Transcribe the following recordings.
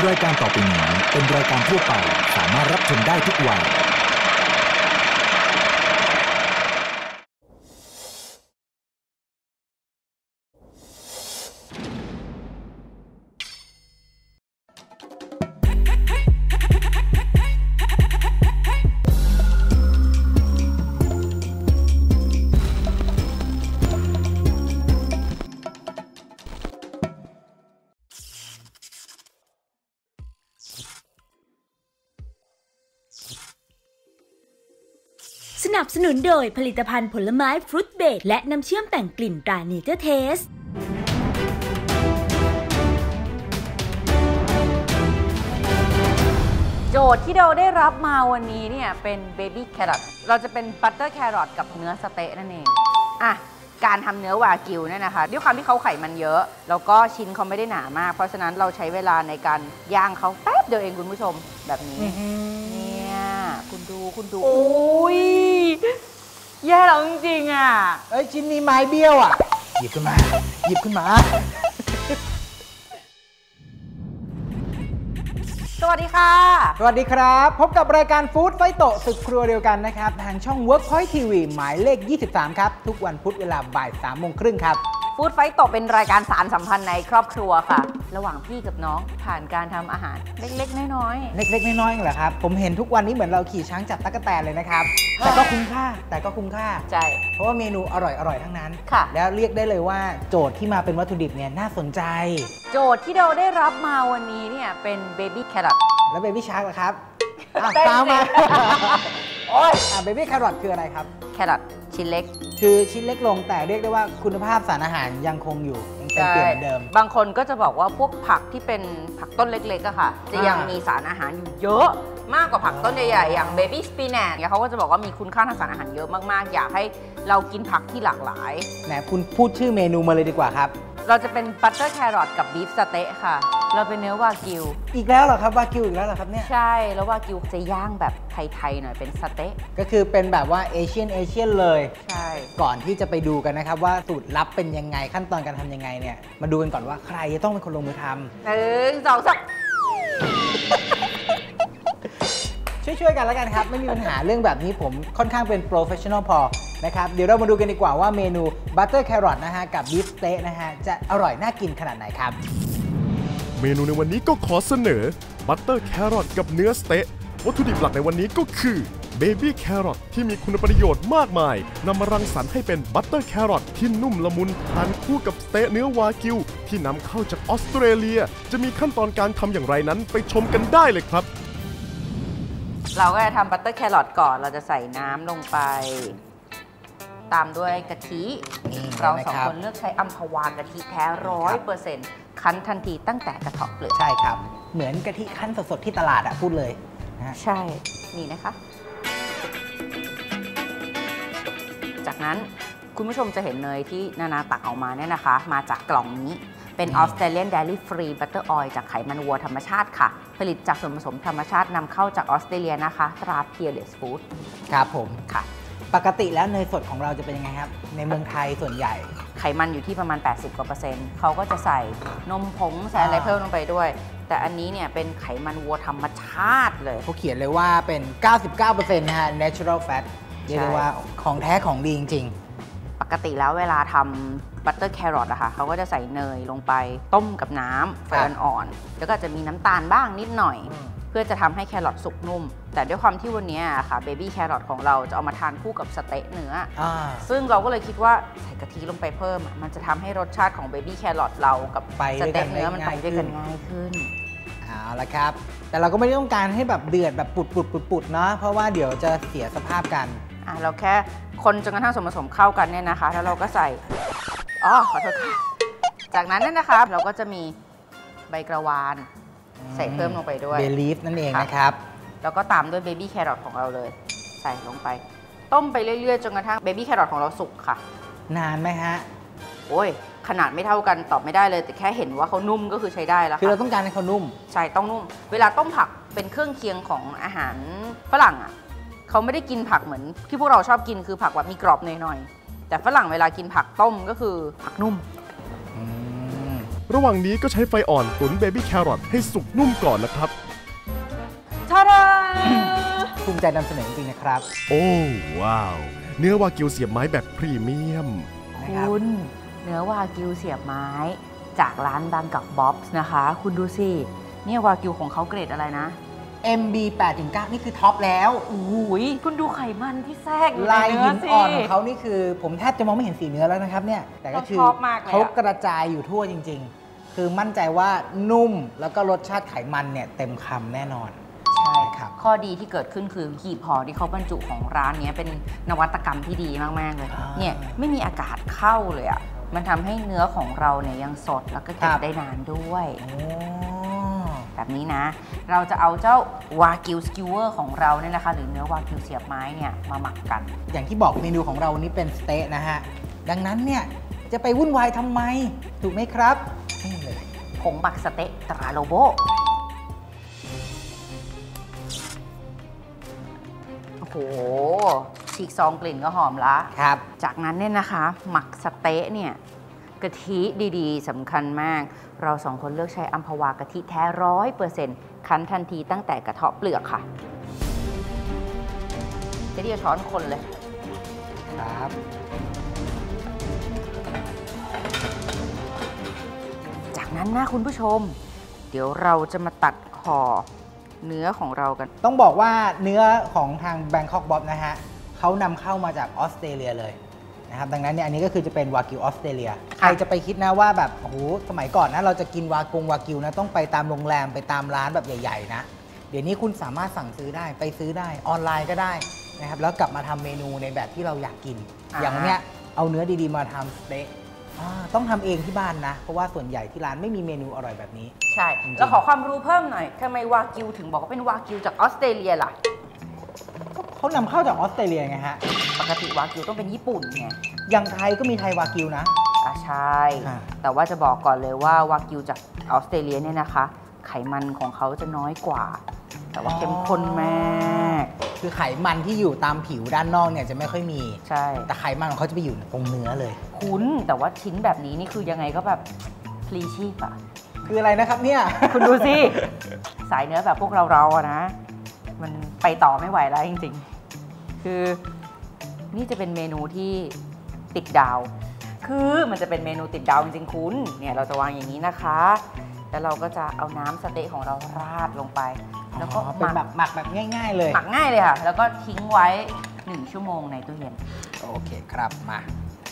รายการต่อไปนี้เป็นรายการทั่วไปสามารถรับชมได้ทุกวัยสนับสนุนโดยผลิตภัณฑ์ผลไม้ฟรุตเบรดและน้ำเชื่อมแต่งกลิ่นตราเนเจอร์เทสโจทย์ที่เราได้รับมาวันนี้เนี่ยเป็นเบบี้แครอทเราจะเป็นบัตเตอร์แครอทกับเนื้อสเต๊ะนั่นเองอ่ะการทำเนื้อวากิวเนี่ยนะคะด้วยความที่เขาไขมันเยอะแล้วก็ชิ้นเขาไม่ได้หนามากเพราะฉะนั้นเราใช้เวลาในการย่างเขาแป๊บเดียวเองคุณผู้ชมแบบนี้เนี่ยคุณดูโอ้ยแย่แล้วจริงๆอ่ะชิ้นนี้ไม้เบี้ยวอ่ะหยิบขึ้นมาสวัสดีค่ะสวัสดีครับพบกับรายการฟู้ดไฟโตะศึกครัวเดียวกันนะครับทางช่อง Workpoint TV หมายเลข 23 ครับทุกวันพุธเวลาบ่าย 3:30 นครับฟู้ดไฟโตะเป็นรายการสารสัมพันธ์ในครอบครัวค่ะระหว่างพี่กับน้องผ่านการทำอาหารเล็กๆน้อยๆเล็กๆน้อยๆเหรอครับผมเห็นทุกวันนี้เหมือนเราขี่ช้างจับตั๊กแตนเลยนะครับแต่ก็คุ้มค่าใช่เพราะว่าเมนูอร่อยทั้งนั้นค่ะแล้วเรียกได้เลยว่าโจทย์ที่มาเป็นวัตถุดิบเนี่ยน่าสนใจโจทย์ที่เราได้รับมาวันนี้เนี่ยเป็นเบบี้แครอทแล้วเบบี้ชาร์กเหรอครับตามมาโอ้ยเบบี้แครอทคืออะไรครับแครอทชิ้นเล็กคือชิ้นเล็กลงแต่เรียกได้ว่าคุณภาพสารอาหารยังคงอยู่ยังเป็นเปลี่ยนเหมือนเดิมบางคนก็จะบอกว่าพวกผักที่เป็นผักต้นเล็กๆอะค่ะจะยังมีสารอาหารอยู่เยอะมากกว่าผักต้นใหญ่ๆอย่างเบบี้สปินัชเนี่ยเขาก็จะบอกว่ามีคุณค่าทางสารอาหารเยอะมากๆอยากให้เรากินผักที่หลากหลายแหมคุณพูดชื่อเมนูมาเลยดีกว่าครับเราจะเป็นบัตเตอร์แครอทกับบีฟสเต๊ะค่ะเราเป็นเนื้อวากิวอีกแล้วเหรอครับวากิวอีกแล้วเหรอครับเนี่ยใช่แล้ววากิวจะย่างแบบไทยๆหน่อยเป็นสเต๊ะก็คือเป็นแบบว่าเอเชียนเลยใช่ก่อนที่จะไปดูกันนะครับว่าสูตรลับเป็นยังไงขั้นตอนการทำยังไงเนี่ยมาดูกันก่อนว่าใครจะต้องเป็นคนลงมือทำ1 2 3 ช่วยกันแล้วกันครับไม่มีปัญหาเรื่องแบบนี้ผมค่อนข้างเป็นโปรเฟชชั่นอลพอนะครับเดี๋ยวเรามาดูกันดีกว่าว่าเมนูบัตเตอร์แครอทนะฮะกับบีฟสเต๊ะนะฮะจะอร่อยน่ากินขนาดไหนครับเมนูในวันนี้ก็ขอเสนอบัตเตอร์แครอทกับเนื้อสเต๊ะวัตถุดิบหลักในวันนี้ก็คือเบบี้แครอทที่มีคุณประโยชน์มากมายนำมารังสรรค์ให้เป็นบัตเตอร์แครอทที่นุ่มละมุนทานคู่กับสเต๊ะเนื้อวากิวที่นำเข้าจากออสเตรเลียจะมีขั้นตอนการทำอย่างไรนั้นไปชมกันได้เลยครับเราก็จะทำบัตเตอร์แครอทก่อนเราจะใส่น้ำลงไปตามด้วยกะทิเราสองคนเลือกใช้อัมพวากะทิแท้100%คั้นทันทีตั้งแต่กระเทาะเปลือกใช่ครับเหมือนกะทิคั้นสดๆที่ตลาดพูดเลยนะใช่นี่นะคะจากนั้นคุณผู้ชมจะเห็นเนยที่นาตักออกมาเนี่ยนะคะมาจากกล่องนี้เป็นออสเตรเลียนเดลี่ฟรีบัตเตอร์ออยล์จากไขมันวัวธรรมชาติค่ะผลิตจากส่วนผสมธรรมชาตินำเข้าจากออสเตรเลียนะคะตรา Peerless Food ครับผมค่ะปกติแล้วเนยสดของเราจะเป็นยังไงครับในเมืองไทยส่วนใหญ่ไขมันอยู่ที่ประมาณ 80 กว่า%เขาก็จะใส่นมผงใส่อะไรเพิ่มลงไปด้วยแต่อันนี้เนี่ยเป็นไขมันวัวธรรมชาติเลยเขาเขียนเลยว่าเป็น 99% นะฮะ natural fat เรียกได้ว่าของแท้ของดีจริงๆปกติแล้วเวลาทำบัตเตอร์แครอทอะค่ะเขาก็จะใส่เนยลงไปต้มกับน้ำไฟอ่อนๆแล้วก็จะมีน้ำตาลบ้างนิดหน่อยเพื่อจะทำให้แครอทสุกนุ่มแต่ด้วยความที่วันนี้ค่ะเบบี้แครอทของเราจะเอามาทานคู่กับสเต๊ะเนื้อซึ่งเราก็เลยคิดว่าใส่กะทิลงไปเพิ่มมันจะทำให้รสชาติของเบบี้แครอทเรากับสเต๊ะเนื้อมันไปด้วยกันง่ายขึ้นเอาละครับแต่เราก็ไม่ได้ต้องการให้แบบเดือดแบบปุดๆเนาะเพราะว่าเดี๋ยวจะเสียสภาพกันเราแค่คนจนกระทั่งส่วนผสมเข้ากันเนี่ยนะคะแล้วเราก็ใส่ขอโทษค่ะจากนั้นเนี่ยนะคะเราก็จะมีใบกระวานใส่เพิ่มลงไปด้วยเบลีฟนั่นเองนะครับแล้วก็ตามด้วยเบบี้แครอทของเราเลยใส่ลงไปต้มไปเรื่อยๆจนกระทั่งเบบี้แครอทของเราสุกค่ะนานไหมฮะโอ้ยขนาดไม่เท่ากันตอบไม่ได้เลยแต่แค่เห็นว่าเขานุ่มก็คือใช้ได้แล้วคือเราต้องการให้เขานุ่มใช่ต้องนุ่มเวลาต้มผักเป็นเครื่องเคียงของอาหารฝรั่งอ่ะเขาไม่ได้กินผักเหมือนที่พวกเราชอบกินคือผักแบบมีกรอบหน่อยๆแต่ฝรั่งเวลากินผักต้มก็คือผักนุ่มระหว่างนี้ก็ใช้ไฟอ่อนตุ๋นเบบี้แครอทให้สุกนุ่มก่อนนะครับทาดาภูมิใจนำเสนอจริงๆนะครับโอ้ว้าวเนื้อวากิวเสียบไม้แบบพรีเมียมคุณเนื้อวากิวเสียบไม้จากร้านดังกับบ๊อบส์นะคะคุณดูสิเนี่ยวากิวของเขาเกรดอะไรนะ MB 8-9 นี่คือท็อปแล้วโอ้ยคุณดูไขมันที่แทรกอยู่ในเนื้อสิลายหินอ่อนของเขานี่คือผมแทบจะมองไม่เห็นสีเนื้อแล้วนะครับเนี่ยแต่ก็คือเขากระจายอยู่ทั่วจริงๆคือมั่นใจว่านุ่มแล้วก็รสชาติไขมันเนี่ยเต็มคำแน่นอนใช่ครับข้อดีที่เกิดขึ้นคือหีบห่อที่เขาบรรจุของร้านนี้เป็นนวัตกรรมที่ดีมากๆเลยเนี่ยไม่มีอากาศเข้าเลยอ่ะมันทำให้เนื้อของเราเนี่ยยังสดแล้วก็เก็บได้นานด้วยแบบนี้นะเราจะเอาเจ้าวากิวสกิวเวอร์ของเราเนี่ยนะคะหรือเนื้อวากิวเสียบไม้เนี่ยมาหมักกันอย่างที่บอกเมนูของเราวันนี้เป็นสเต๊ะนะฮะดังนั้นเนี่ยจะไปวุ่นวายทำไมถูกไหมครับนี่เลยผงหมักสเต๊ะตราโลโบโอ้โหฉีกซองกลิ่นก็หอมละครับจากนั้นเนี่ยนะคะหมักสเต๊ะเนี่ยกะทิดีๆสำคัญมากเราสองคนเลือกใช้อัมพวากะทิแท้ 100% คั้นทันทีตั้งแต่กระเทาะเปลือกค่ะจะเรียกช้อนคนเลยครับจากนั้นนะคุณผู้ชมเดี๋ยวเราจะมาตัดห่อเนื้อของเรากันต้องบอกว่าเนื้อของทาง Bangkok Bob นะฮะเขานำเข้ามาจากออสเตรเลียเลยนะครับดังนั้นเนี่ยอันนี้ก็คือจะเป็นวากิวออสเตรเลียใครจะไปคิดนะว่าแบบโอ้โหสมัยก่อนนะเราจะกินวากิวนะต้องไปตามโรงแรมไปตามร้านแบบใหญ่ๆนะเดี๋ยวนี้คุณสามารถสั่งซื้อได้ไปซื้อได้ออนไลน์ก็ได้นะครับแล้วกลับมาทำเมนูในแบบที่เราอยากกินอย่างเนี้ยเอาเนื้อดีๆมาทำสเต๊ะต้องทำเองที่บ้านนะเพราะว่าส่วนใหญ่ที่ร้านไม่มีเมนูอร่อยแบบนี้ใช่แล้วขอความรู้เพิ่มหน่อยทำไมวากิวถึงบอกว่าเป็นวากิวจากออสเตรเลียล่ะเขานำเข้าจากออสเตรเลียไงฮะปกติวากิวต้องเป็นญี่ปุ่นไงอย่างไทยก็มีไทยวากิวนะใช่แต่ว่าจะบอกก่อนเลยว่าวากิวจากออสเตรเลียเนี่ยนะคะไขมันของเขาจะน้อยกว่าแต่ว่าเข้มข้นมากคือไขมันที่อยู่ตามผิวด้านนอกเนี่ยจะไม่ค่อยมีใช่แต่ไขมันของเขาจะไปอยู่ตรงเนื้อเลยคุณแต่ว่าชิ้นแบบนี้นี่คือยังไงก็แบบพลีชีพอะคืออะไรนะครับเนี่ยคุณดูสิสายเนื้อแบบพวกเราอะนะมันไปต่อไม่ไหวแล้วจริงๆคือนี่จะเป็นเมนูที่ติดดาวคือมันจะเป็นเมนูติดดาวจริงๆคุณเนี่ยเราจะวางอย่างนี้นะคะแล้วเราก็จะเอาน้ำสเต๊ะของเราราดลงไปแล้วก็เป็นแบบหมักแบบง่ายๆเลยหมักง่ายเลยค่ะแล้วก็ทิ้งไว้1 ชั่วโมงในตู้เย็นโอเคครับมา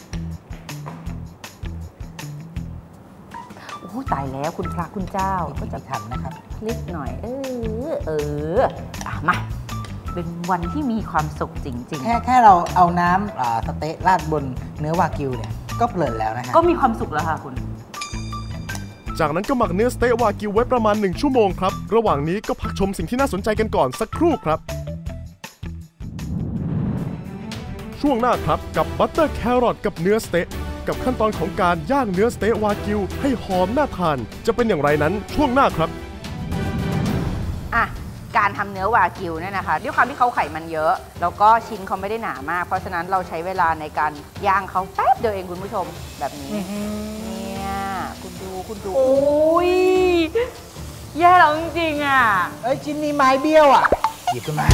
โอ้ตายแล้วคุณพระคุณเจ้าก็จะทำนะครับนิดหน่อยมาเป็นวันที่มีความสุขจริงๆแค่เราเอาน้ำสเต๊ะราดบนเนื้อวากิวเนี่ยก็เพลินแล้วนะฮะก็มีความสุขแล้วค่ะคุณจากนั้นก็หมักเนื้อสเต๊ะวากิวไว้ประมาณ1 ชั่วโมงครับระหว่างนี้ก็พักชมสิ่งที่น่าสนใจกันก่อนสักครู่ครับช่วงหน้าครับกับบัตเตอร์แครอทกับเนื้อสเต๊ะกับขั้นตอนของการย่างเนื้อสเต๊ะวากิวให้หอมน่าทานจะเป็นอย่างไรนั้นช่วงหน้าครับการทำเนื้อวากิวเนี่ยนะคะด้วยความที่เขาไขมันเยอะแล้วก็ชิ้นเขาไม่ได้หนามากเพราะฉะนั้นเราใช้เวลาในการย่างเขาแป๊บเดียวเองคุณผู้ชมแบบนี้เนี่ยคุณดูโอ้ยแย่แล้วจริงๆอ่ะชิ้นนี้ไม้เบี้ยวอ่ะหยิบขึ้นมา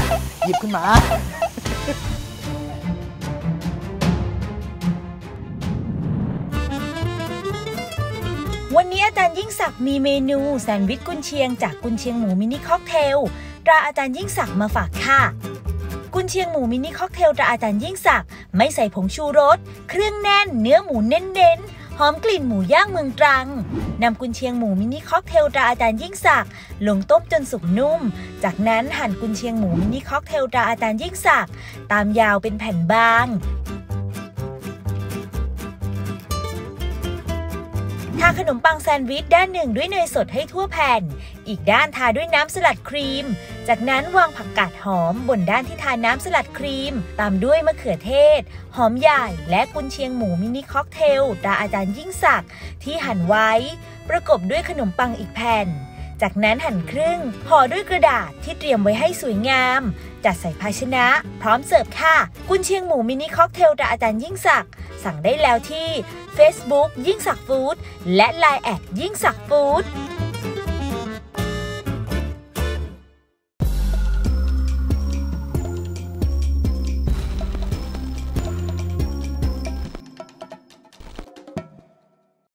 วันนี้อาจารย์ยิ่งศักดิ์มีเมนูแซนด์วิชกุนเชียงจากกุนเชียงหมูมินิค็อกเทลตราอาจารย์ยิ่งศักดิ์มาฝากค่ะกุนเชียงหมูมินิค็อกเทลตราอาจารย์ยิ่งศักดิ์ไม่ใส่ผงชูรสเครื่องแน่นเนื้อหมูเน้นๆหอมกลิ่นหมูย่างเมืองตรังนำกุนเชียงหมูมินิค็อกเทลตราอาจารย์ยิ่งศักดิ์ลงต้มจนสุกนุ่มจากนั้นหั่นกุนเชียงหมูมินิค็อกเทลตราอาจารย์ยิ่งศักดิ์ตามยาวเป็นแผ่นบางทาขนมปังแซนด์วิชด้านหนึ่งด้วยเนยสดให้ทั่วแผ่นอีกด้านทาด้วยน้ำสลัดครีมจากนั้นวางผักกาดหอมบนด้านที่ทาน้ำสลัดครีมตามด้วยมะเขือเทศหอมใหญ่และกุนเชียงหมูมินิค็อกเทลตราอาจารย์ยิ่งศักดิ์ที่หั่นไว้ประกบด้วยขนมปังอีกแผ่นจากนั้นหั่นครึ่งห่อด้วยกระดาษที่เตรียมไว้ให้สวยงามจัดใส่ภาชนะพร้อมเสิร์ฟค่ะกุนเชียงหมูมินิค็อกเทลตราอาจารย์ยิ่งศักดิ์สั่งได้แล้วที่ Facebook ยิ่งศักดิ์ฟู้ดและ LINE@ ยิ่งศักดิ์ฟู้ด